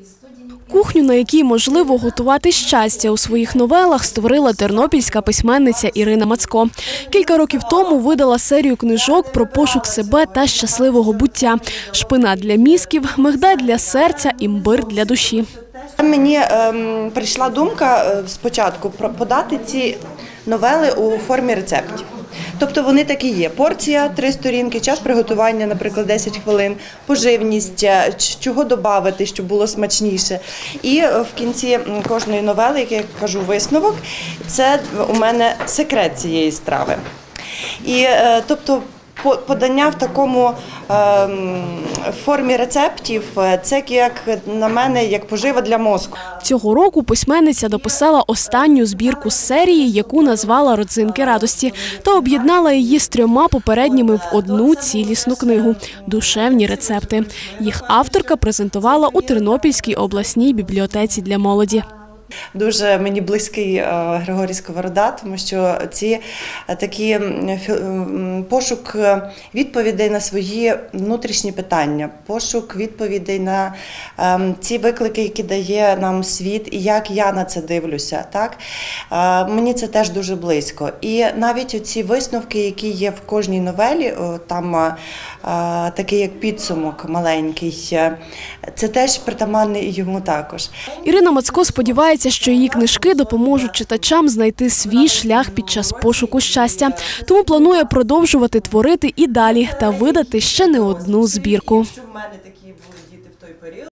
Кухню, на якій можливо готувати щастя, у своїх новелах створила тернопільська письменниця Ірина Мацько. Кілька років тому видала серію книжок про пошук себе та щасливого буття. Шпинат для мізків, мигдаль для серця, імбир для душі. Мені прийшла думка спочатку подати ці новели у формі рецептів. Тобто вони такі є: порція, 3 сторінки, час приготування, наприклад, 10 хвилин, поживність, чого додати, щоб було смачніше. І в кінці кожної новели, як я кажу, висновок, це у мене секрет цієї страви. І тобто подання в такому формі рецептів – це, як на мене, як пожива для мозку. Цього року письменниця дописала останню збірку з серії, яку назвала «Родзинки радості», та об'єднала її з 3 попередніми в одну цілісну книгу – «Душевні рецепти». Їх авторка презентувала у Тернопільській обласній бібліотеці для молоді. Дуже мені близький Григорій Сковорода, тому що ці такі пошук відповідей на свої внутрішні питання, пошук відповідей на ці виклики, які дає нам світ, і як я на це дивлюся. Так? Мені це теж дуже близько. І навіть ці висновки, які є в кожній новелі, там такий як підсумок маленький, це теж притаманне і йому також. Ірина Мацько сподівається, що її книжки допоможуть читачам знайти свій шлях під час пошуку щастя. Тому планує продовжувати творити і далі та видати ще не одну збірку.